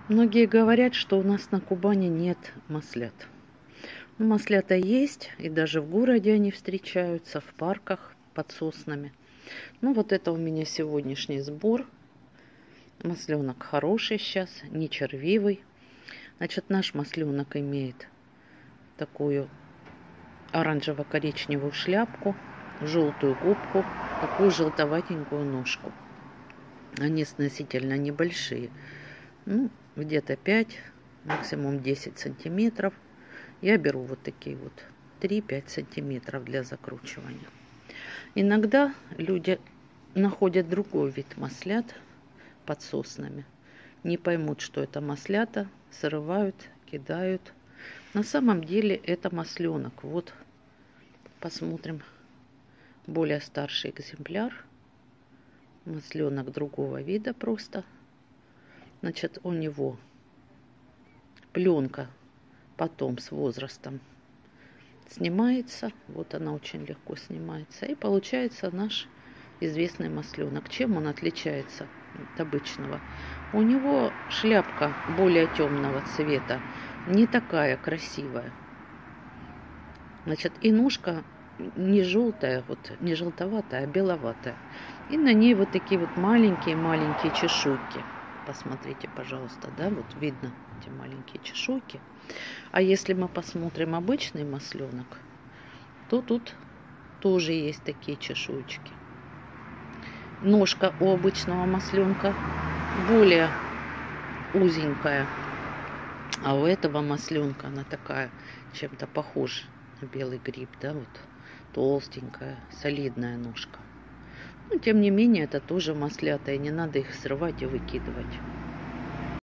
Многие говорят, что у нас на Кубани нет маслят. Но маслята есть, и даже в городе они встречаются, в парках под соснами. Ну вот это у меня сегодняшний сбор. Масленок хороший сейчас, не червивый. Значит, наш масленок имеет такую оранжево-коричневую шляпку, желтую губку, такую желтоватенькую ножку. Они относительно небольшие. Ну, где-то 5, максимум 10 сантиметров. Я беру вот такие вот 3-5 сантиметров для закручивания. Иногда люди находят другой вид маслят под соснами. Не поймут, что это маслята, срывают, кидают. На самом деле это масленок. Вот, посмотрим, более старший экземпляр. Масленок другого вида просто. Значит, у него пленка потом с возрастом снимается. Вот она очень легко снимается. И получается наш известный масленок. Чем он отличается от обычного? У него шляпка более темного цвета, не такая красивая. Значит, и ножка не желтая, вот не желтоватая, а беловатая. И на ней вот такие вот маленькие-маленькие чешуйки. Посмотрите, пожалуйста, да, вот видно эти маленькие чешуйки. А если мы посмотрим обычный масленок, то тут тоже есть такие чешуйки. Ножка у обычного масленка более узенькая, а у этого масленка она такая, чем-то похожа на белый гриб, да, вот толстенькая, солидная ножка. Но тем не менее, это тоже маслята, и не надо их срывать и выкидывать.